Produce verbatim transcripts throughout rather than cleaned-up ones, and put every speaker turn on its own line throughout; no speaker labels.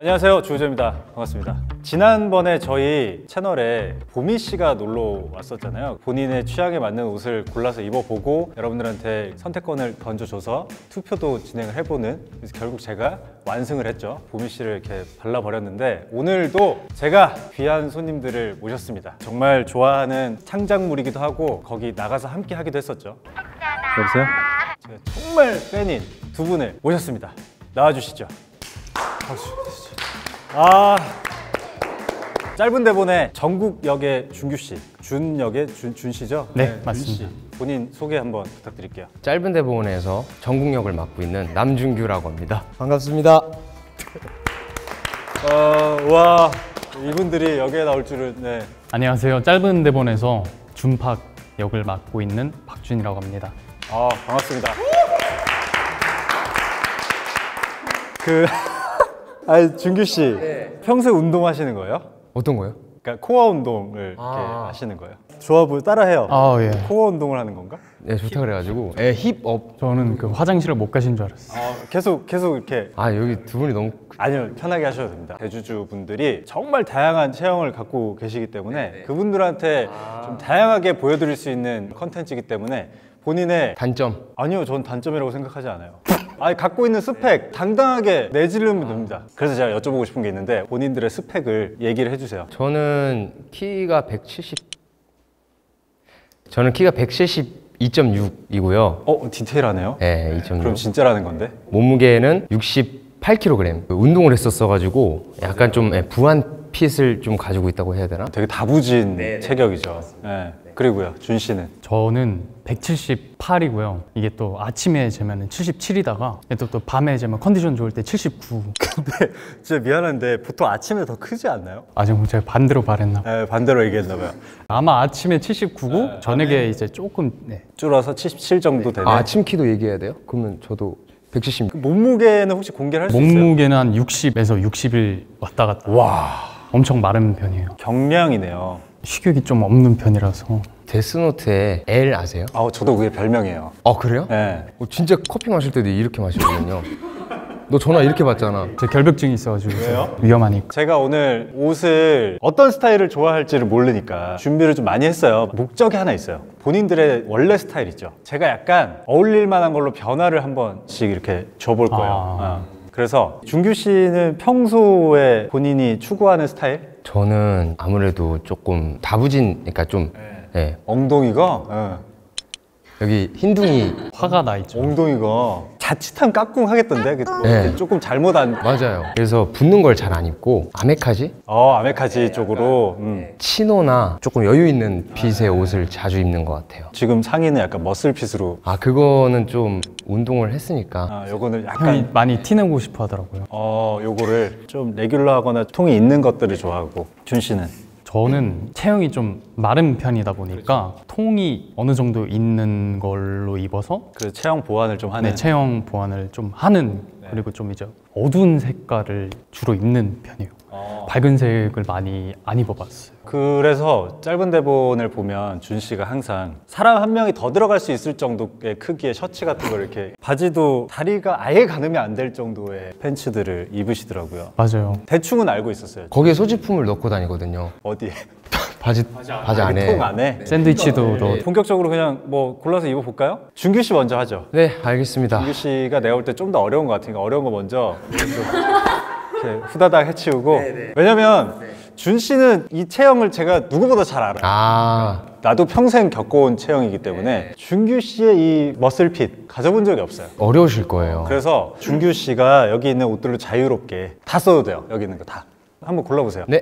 안녕하세요, 주우재입니다. 반갑습니다. 지난번에 저희 채널에 보미 씨가 놀러 왔었잖아요. 본인의 취향에 맞는 옷을 골라서 입어보고 여러분들한테 선택권을 던져줘서 투표도 진행을 해보는, 그래서 결국 제가 완승을 했죠. 보미 씨를 이렇게 발라버렸는데 오늘도 제가 귀한 손님들을 모셨습니다. 정말 좋아하는 창작물이기도 하고 거기 나가서 함께 하기도 했었죠. 여보세요? 제가 정말 팬인 두 분을 모셨습니다. 나와주시죠. 아, 짧은 대본에 정국 역의 준규 씨, 준 역의 준, 준 씨죠?
네,
네,
맞습니다.
준 씨. 본인 소개 한번 부탁드릴게요.
짧은 대본에서 정국 역을 맡고 있는 남준규라고 합니다. 반갑습니다.
어, 와, 이분들이 여기에 나올 줄은. 네.
안녕하세요. 짧은 대본에서 준팍 역을 맡고 있는 박준이라고 합니다.
아, 반갑습니다. 그 아니, 준규 씨, 네. 평소에 운동하시는 거예요?
어떤 거요?
그러니까 코어 운동을
아.
이렇게 하시는 거예요? 조합을 따라해요.
아, 예.
코어 운동을 하는 건가?
네, 좋다 그래가지고 네, 힙업.
저는 그 화장실을 못 가신 줄 알았어요.
아, 계속 계속 이렇게.
아, 여기 두 분이 너무
아니요, 편하게 하셔도 됩니다. 대주주 분들이 정말 다양한 체형을 갖고 계시기 때문에 네네. 그분들한테 아. 좀 다양하게 보여드릴 수 있는 컨텐츠이기 때문에 본인의
단점.
아니요, 전 단점이라고 생각하지 않아요. 아니, 갖고 있는 스펙 당당하게 내지르면 됩니다. 그래서 제가 여쭤보고 싶은 게 있는데 본인들의 스펙을 얘기를 해주세요.
저는 키가 백칠십. 저는 키가 백칠십이 점 육이고요.
어, 디테일하네요.
네, 이 점 육.
그럼 진짜라는 건데?
몸무게는 육십팔 킬로그램. 운동을 했었어가지고 약간 좀 부한 핏을 좀 가지고 있다고 해야 되나?
되게 다부진 네네. 체격이죠. 네. 그리고요, 준 씨는?
저는 백칠십팔이고요. 이게 또 아침에 재면 칠십칠이다가 또, 또 밤에 재면 컨디션 좋을 때 칠십구.
근데 진짜 미안한데 보통 아침에 더 크지 않나요?
아, 지금 제가 반대로 말했나 봐요.
네, 반대로 얘기했나 봐요.
아마 아침에 칠십구고
네,
저녁에
밤에...
이제 조금 네.
줄어서 칠십칠 정도 되네.
아, 아침 키도 얘기해야 돼요? 그러면 저도 백칠십.
그 몸무게는 혹시 공개를 할 수 있어요?
몸무게는 한 육십에서 육십일 왔다 갔다.
와,
엄청 마른 편이에요.
경량이네요.
식욕이 좀 없는 편이라서.
데스노트에 L 아세요?
아, 저도 그게 별명이에요.
어, 그래요?
네.
어, 진짜 커피 마실 때도 이렇게 마시거든요. 너 전화 이렇게 받잖아.
제 결벽증이 있어가지고
왜요?
위험하니까.
제가 오늘 옷을 어떤 스타일을 좋아할지를 모르니까 준비를 좀 많이 했어요. 목적이 하나 있어요. 본인들의 원래 스타일 있죠. 제가 약간 어울릴 만한 걸로 변화를 한 번씩 이렇게 줘볼 거예요.
아.
어. 그래서 준규 씨는 평소에 본인이 추구하는 스타일?
저는 아무래도 조금 다부진, 그러니까 좀
네.
네.
엉덩이가 네.
여기 흰둥이.
화가 나 있죠.
엉덩이가 자칫하면 까꿍하겠던데?
네.
조금 잘못 안...
맞아요. 그래서 붙는 걸 잘 안 입고 아메카지?
어, 아메카지 쪽으로. 음.
치노나 조금 여유 있는 핏의 옷을 자주 입는 것 같아요.
지금 상의는 약간 머슬핏으로.
아, 그거는 좀 운동을 했으니까.
아, 요거는 약간
형이 많이 티내고 싶어 하더라고요.
어, 요거를 좀 레귤러하거나 통이 있는 것들을 좋아하고. 준 씨는?
저는 체형이 좀 마른 편이다 보니까 통이 어느 정도 있는 걸로 입어서
그 체형 보완을 좀 하는.
네, 체형 보완을 좀 하는.
네.
그리고 좀 이제 어두운 색깔을 주로 입는 편이에요.
어.
밝은 색을 많이 안 입어봤어요.
그래서 짧은 대본을 보면 준 씨가 항상 사람 한 명이 더 들어갈 수 있을 정도의 크기의 셔츠 같은 걸 이렇게, 바지도 다리가 아예 가늠이 안 될 정도의 팬츠들을 입으시더라고요.
맞아요.
대충은 알고 있었어요.
거기에 소지품을 넣고 다니거든요.
어디에?
바지, 바지 안에.
통 안에?
샌드위치도 넣어.
본격적으로 그냥 뭐 골라서 입어볼까요? 준규 씨 먼저 하죠.
네, 알겠습니다.
준규 씨가 내가 볼 때 좀 더 어려운 것 같으니까 어려운 거 먼저 이렇게 후다닥 해치우고. 왜냐면 준 씨는 이 체형을 제가 누구보다 잘 알아요.
아,
나도 평생 겪어온 체형이기 때문에 준규 씨의 이 머슬핏 가져본 적이 없어요.
어려우실 거예요.
그래서 준규 씨가 여기 있는 옷들을 자유롭게 다 써도 돼요. 여기 있는 거 다. 한번 골라보세요.
네.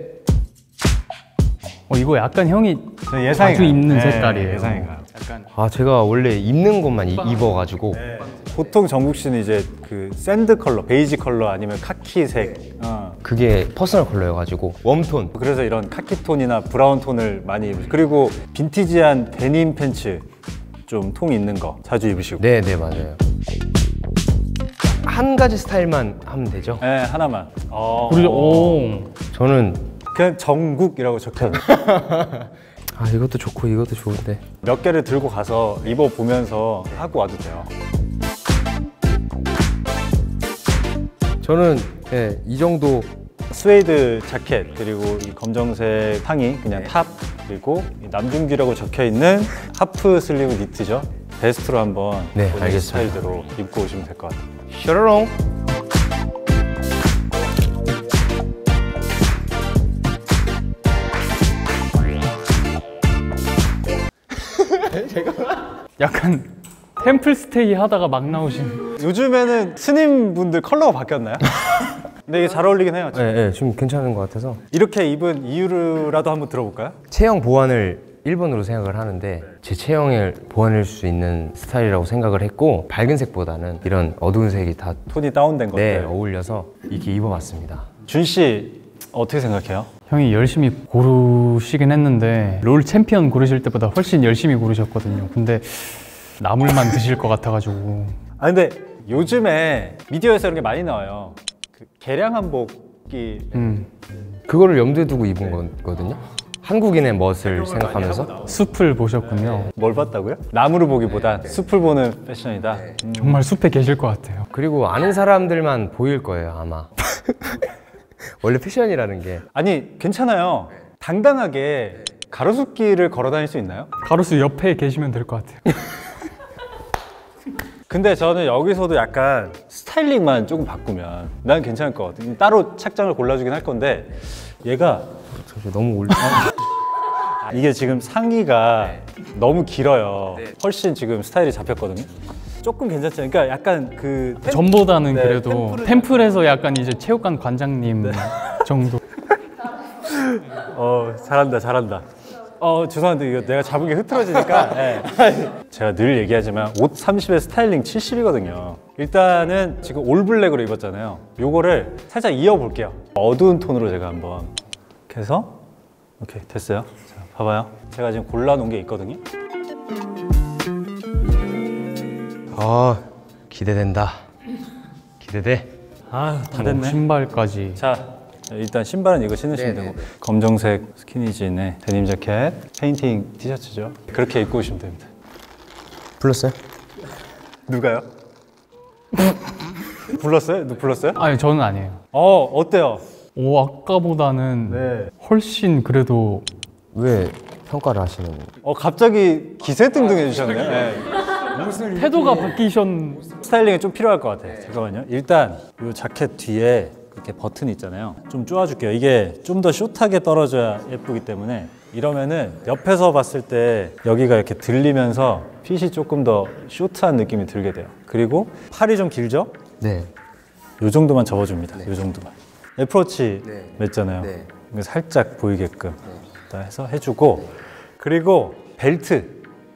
어, 이거 약간 형이
예상이
자주
가요.
입는
네,
색깔이에요.
예상이 가요.
약간
아, 제가 원래 입는 것만 이- 입어가지고.
네. 보통 정국 씨는 이제 그 샌드 컬러, 베이지 컬러 아니면 카키색. 어.
그게 퍼스널 컬러여가지고 웜톤.
그래서 이런 카키 톤이나 브라운 톤을 많이 입으시고, 그리고 빈티지한 데님 팬츠 좀 통 있는 거 자주 입으시고.
네, 네, 맞아요. 한 가지 스타일만 하면 되죠?
네, 하나만. 어.
우리 오.
저는
그냥 정국이라고 적혀요.
아, 이것도 좋고 이것도 좋은데.
몇 개를 들고 가서 입어보면서 하고 와도 돼요.
저는 네, 이 정도
스웨이드 자켓 그리고 이 검정색 상의 그냥 탑 그리고 이 남준규라고 적혀있는 하프 슬리브 니트죠. 베스트로 한번
네,
본인
알겠습니다.
스타일대로 입고 오시면 될 것 같아요.
셔로롱.
약간 템플 스테이 하다가 막 나오신.
요즘에는 스님분들 컬러가 바뀌었나요? 근데 이게 잘 어울리긴 해요.
네, 네, 좀 괜찮은 것 같아서
이렇게 입은 이유라도 한번 들어볼까요?
체형 보완을 일 번으로 생각을 하는데 제 체형을 보완할 수 있는 스타일이라고 생각을 했고 밝은 색보다는 이런 어두운 색이 다
톤이 다운된
네,
것들.
어울려서 이렇게 입어봤습니다.
준 씨 어떻게 생각해요?
형이 열심히 고르시긴 했는데 롤 챔피언 고르실 때보다 훨씬 열심히 고르셨거든요. 근데 나물만 드실 것 같아가지고.
아 근데 요즘에 미디어에서 이런 게 많이 나와요. 그 개량 한복이
음.
그거를 염두에 두고 입은 거거든요. 한국인의 멋을 생각하면서
숲을 보셨군요.
뭘 봤다고요? 나무를 보기보다 숲을 보는 패션이다. 음.
정말 숲에 계실 것 같아요.
그리고 아는 사람들만 보일 거예요 아마. 원래 패션이라는 게
아니 괜찮아요. 당당하게 가로수길을 걸어 다닐 수 있나요?
가로수 옆에 계시면 될 것 같아요.
근데 저는 여기서도 약간 스타일링만 조금 바꾸면 난 괜찮을 것 같아요. 따로 착장을 골라주긴 할 건데 얘가
사실 너무 올
이게 지금 상의가 너무 길어요. 훨씬 지금 스타일이 잡혔거든요. 조금 괜찮죠? 그러니까 약간 그 템-
전보다는
네,
그래도
템플을-
템플에서 약간 이제 체육관 관장님 정도.
어 잘한다 잘한다. 어 죄송한데 이거 내가 잡은 게 흐트러지니까 네. 제가 늘 얘기하지만 옷 삼십에 스타일링 칠십이거든요. 일단은 지금 올블랙으로 입었잖아요. 요거를 살짝 이어볼게요. 어두운 톤으로 제가 한번 이렇게 해서 오케이 됐어요. 자, 봐봐요. 제가 지금 골라놓은 게 있거든요.
아 기대된다. 기대돼.
아 다
뭐
됐네.
신발까지.
자 일단 신발은 이거 신으시면
네네.
되고 검정색 스키니진에 데님 자켓, 페인팅 티셔츠죠. 그렇게 입고 오시면 됩니다.
불렀어요?
누가요? 불렀어요? 누 불렀어요?
아니 저는 아니에요.
어 어때요?
오 아까보다는
네.
훨씬 그래도
왜 평가를 하시는?
어 갑자기 기세등등해주셨네요. 네.
태도가 바뀌셨.
스타일링이 좀 필요할 것 같아요. 잠깐만요. 일단 이 자켓 뒤에 이렇게 버튼 있잖아요. 좀 쪼아줄게요. 이게 좀 더 숏하게 떨어져야 예쁘기 때문에 이러면은 옆에서 봤을 때 여기가 이렇게 들리면서 핏이 조금 더 숏한 느낌이 들게 돼요. 그리고 팔이 좀 길죠?
네.
이 정도만 접어줍니다. 이 정도만. 애프로치
네.
맸잖아요.
네.
이거 살짝 보이게끔 다 해서 해주고 그리고 벨트.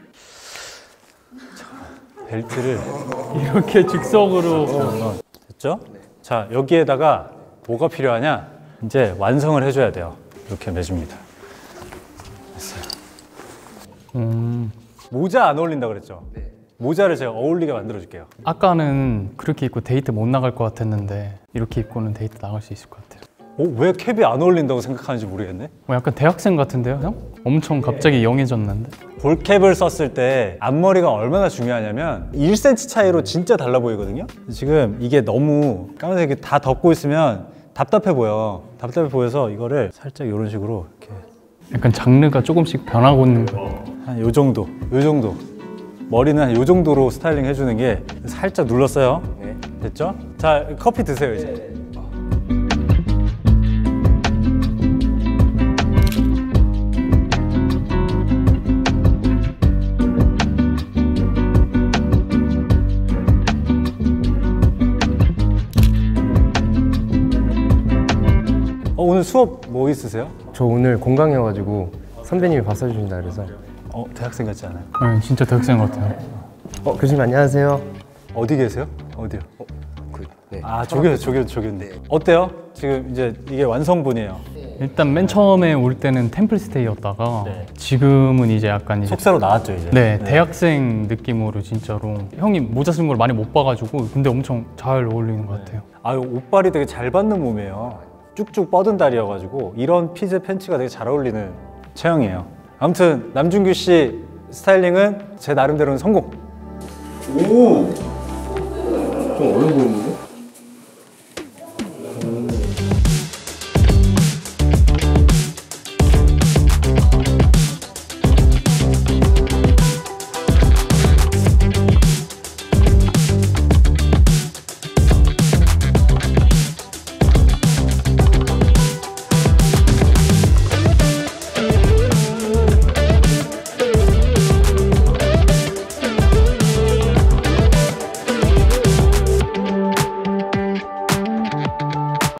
벨트를
이렇게 즉석으로.
됐죠? 자 여기에다가 뭐가 필요하냐? 이제 완성을 해줘야 돼요. 이렇게 매줍니다. 됐어요.
음,
모자 안 어울린다 그랬죠? 모자를 제가 어울리게 만들어줄게요.
아까는 그렇게 입고 데이트 못 나갈 것 같았는데 이렇게 입고는 데이트 나갈 수 있을 것 같아요.
어, 왜 캡이 안 어울린다고 생각하는지 모르겠네.
뭐 약간 대학생 같은데요, 형? 엄청 갑자기 영해졌는데?
볼캡을 썼을 때 앞머리가 얼마나 중요하냐면 일 센티미터 차이로 진짜 달라 보이거든요. 지금 이게 너무 까만색이 다 덮고 있으면 답답해 보여. 답답해 보여서 이거를 살짝 이런 식으로 이렇게
약간 장르가 조금씩 변하고 있는 것 같아요.
한 요 정도, 요 정도. 머리는 한 요 정도로 스타일링 해주는 게 살짝 눌렀어요. 됐죠? 자, 커피 드세요 이제. 어, 오늘 수업 뭐 있으세요?
저 오늘 공강이어가지고 선배님이 밥 사주신다 그래서.
어, 대학생 같지 않아요?
네, 진짜 대학생 같아요.
어 교수님 안녕하세요.
어디 계세요? 어디요?
그, 네.
아, 저기요, 저기요, 저기인데. 어때요? 지금 이제 이게 완성본이에요.
일단 맨 처음에 올 때는 템플스테이였다가
네.
지금은 이제 약간 이제
속사로 나왔죠, 이제.
네, 대학생 느낌으로 진짜로 형이 모자 쓴 걸 많이 못 봐가지고 근데 엄청 잘 어울리는 것 같아요.
아유, 옷발이 되게 잘 받는 몸이에요. 쭉쭉 뻗은 다리여가지고 이런 핏의 팬츠가 되게 잘 어울리는 체형이에요. 아무튼 남준규 씨 스타일링은 제 나름대로는 성공.
좀 어려 보이는데?